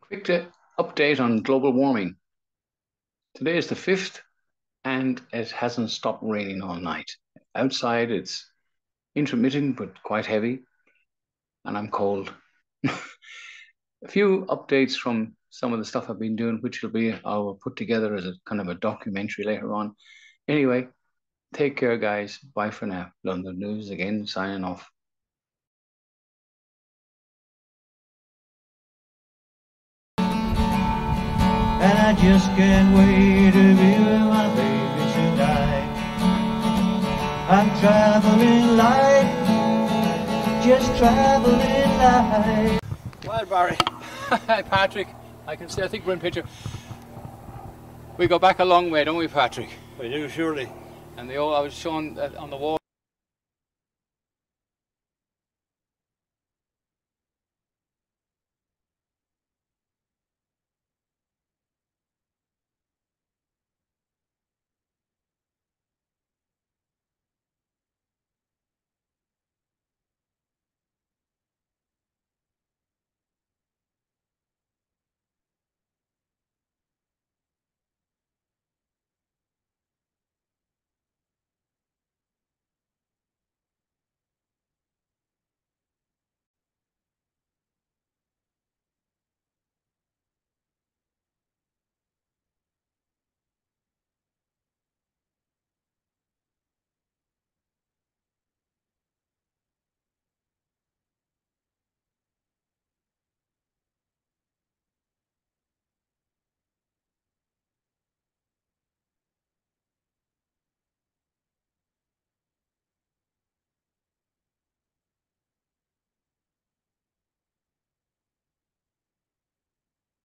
Quick update on global warming. Today is the 5th and it hasn't stopped raining all night. Outside it's intermittent but quite heavy and I'm cold. A few updates from some of the stuff I've been doing, which I'll put together as a kind of a documentary later on. Anyway, take care, guys. Bye for now. London News again, signing off. And I just can't wait to be with my baby tonight. I'm traveling light, just traveling light. Well, Barry, hi Patrick, I think we're in picture. We go back a long way, don't we, Patrick? We do, surely. And I was showing on the wall.